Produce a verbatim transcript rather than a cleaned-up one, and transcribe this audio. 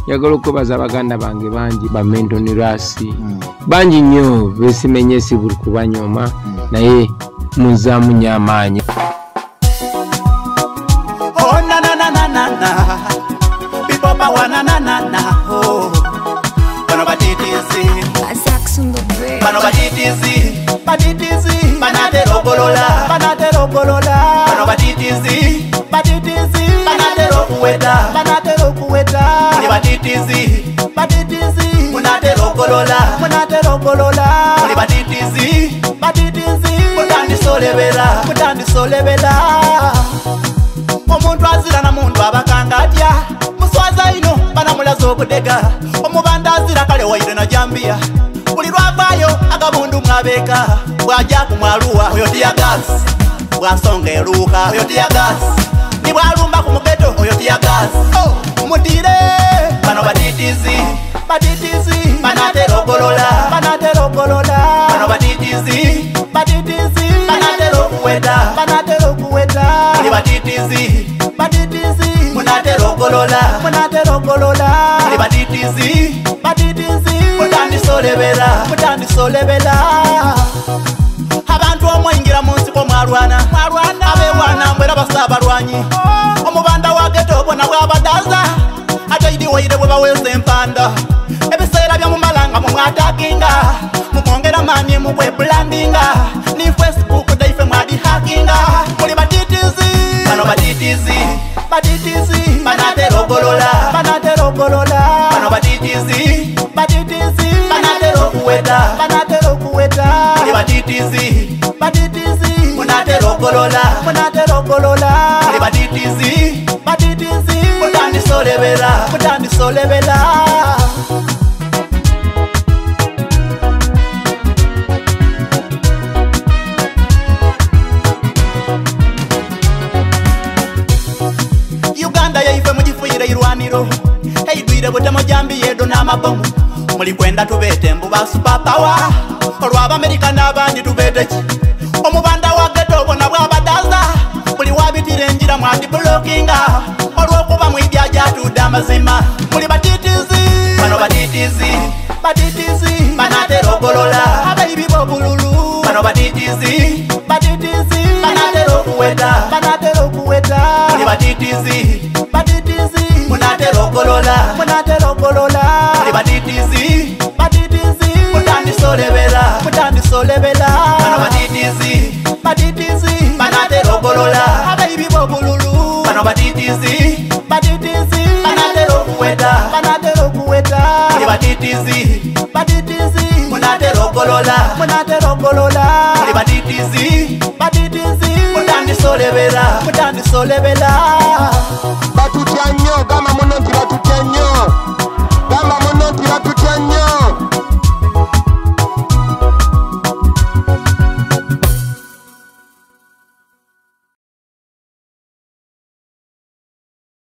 Njagala okubaza baganda bange bangi ba Mentoni Rasi mm. bangi nnyo besimenye si buli kubanyoma mm. naye muzzaamu nnyo amaanyi. Oh na na na na na na people power na na na na oh bano batitizi bano batitizi batitizi banate rogolola banate rogolola bano batitizi batitizi banate rokuweta banate rokuweta ni batitizi batitizi munate rogolola munate rogolola ni batitizi batitizi mutandi solebera mutandi solebera omuntu azira na muntu abakanga atya muswaza ino banamulaza okudega omubanda azira kale waire na jambia buli lwavayo akabundu mwabeka bwaja kumwaluwa oyo tiyagas bwasonga eruka oyo tiyagas ni bwalumba ku mugeto oyo tiyagas oh, mutire bano batitizi batitizi banate rogolola banate rogolola bano batitizi batitizi banate rokuweta banate rokuweta ni batitizi batitizi munate rogolola munate rogolola ni batitizi batitizi mutandi solebera mutandi solebera abantu omwingira munsi ko mwarwana mwarwana abewana mbera basaba lwanyi omubanda wa geto bona bwabadaza ataidi waire bwe baweze empanda ebiseera bya mumalanga mu mwatakinga mukongera mani mu bwe brandinga ni Facebook daife mwadi hackinga muli batitizi bano batitizi batitizi banate rogolola banate rogolola bano batitizi batitizi banate rokuweta banate rokuweta muli batitizi batitizi munate rogolola munate rogolola muli batitizi batitizi mutandi solebera mutandi solebera. Uganda yaife mujifuyire irwaniro eidwire butemo jambi yedo n'amabomu muli kwenda tubete mbuba superpower olwaba America n'abandi tubete ki omubanda wa geto bona bwabadaza buli wabitire njira mwadi blockinga olwokuba mwibya jatuda amazima muli batitizi bano batitizi batitizi banate rogolola abayibi bobululu bano batitizi batitizi banate rokuweta banate rokuweta muli batitizi batitizi munate rogolola munate rogolola muli batitizi batitizi mutandi solebera mutandi solebera bano batitizi batitizi banate rogolola abayibi bobululu bano batitizi batitizi banate rokuweta banate rokuweta muli batitizi batitizi munate rogolola munate rogolola muli batitizi batitizi mutandi solebera mutandi solebera batutya